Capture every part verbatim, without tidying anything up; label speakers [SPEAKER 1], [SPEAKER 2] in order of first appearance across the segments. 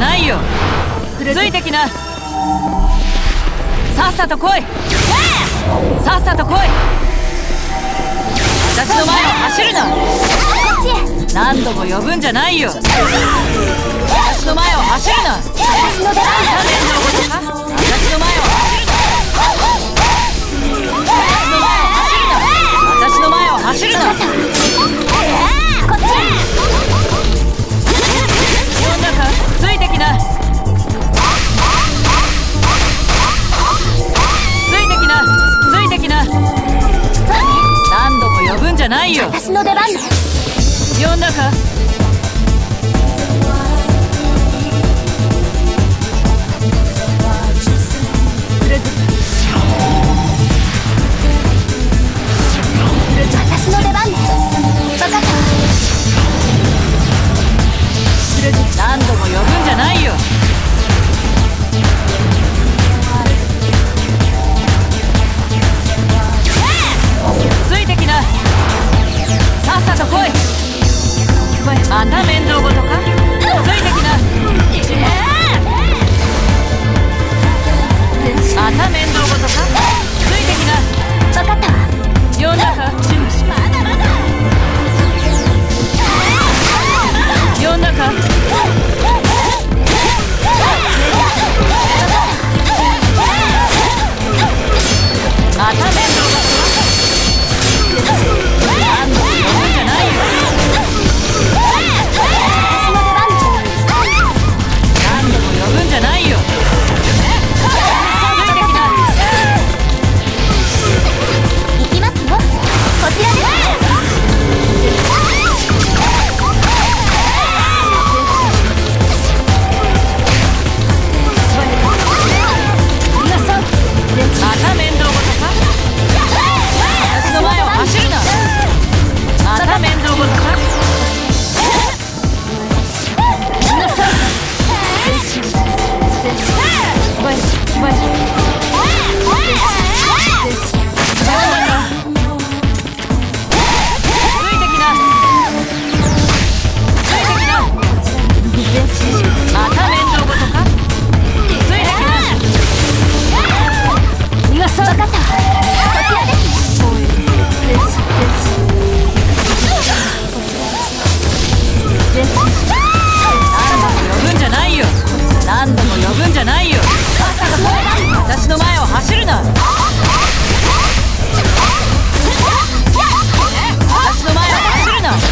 [SPEAKER 1] ないよ。ついてきな。さっさと来い。さっさと来い。私の前を走るな。何度も呼ぶんじゃないよ。私の前を走るな。私の出番だ。私の前を走るな。私の前を走るな。こっち。呼んだか。ついてきな。ついてきな。ついてきな。何度も呼ぶんじゃないよ。
[SPEAKER 2] 私の出番だ。
[SPEAKER 1] 呼んだか。
[SPEAKER 2] 私の出番です。分かった。
[SPEAKER 1] 何度も呼ぶんじゃないよ。ついてきな。さっさと来い。また面倒ごとか。ついてきな。また面倒ごとか。ついてきな。
[SPEAKER 2] 分かったわ。
[SPEAKER 1] 呼んだか。呼んだか。また面倒ごとか。何度も呼ぶんじゃないよ。何度も呼ぶんじゃないよ。
[SPEAKER 2] 行きますよ。こちらです。また面倒ごとか。私の前を走るな。また面倒ごとか。何度も呼ぶんじゃないよ。私の前を走るな。私の前を走るな。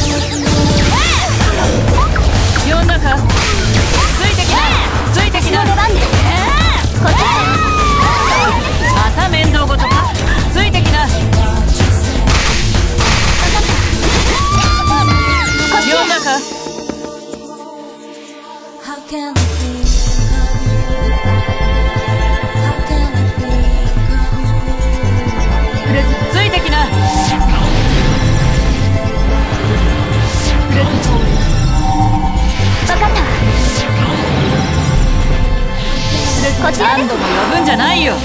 [SPEAKER 2] 呼んだか。ついてきな。ついてきな。また面倒ごとか。ついてきな。呼んだか。ついてきな。分かったわ。こちらです。何度も呼ぶんじゃないよ。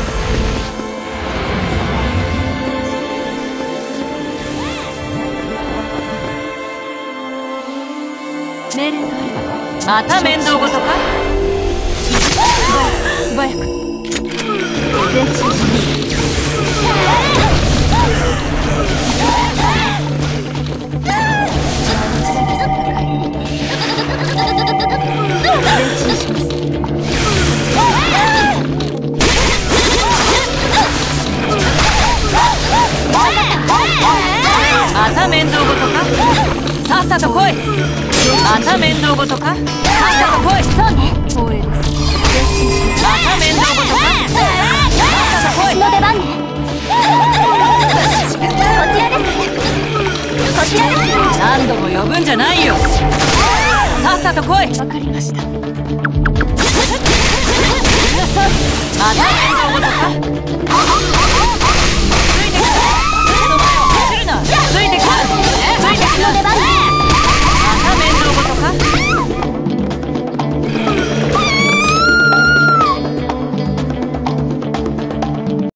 [SPEAKER 2] また面倒ごとか。素早く。前進します。また面倒ごとか。さっさと来い。また面倒ごとか。さっさと来い。そうね。また面倒ごとか。さっさと来い。 の出番ね。こちらです。こちらです。
[SPEAKER 1] 何度も呼ぶんじゃないよ。さっさと来い。わかりました。また面倒ごとか。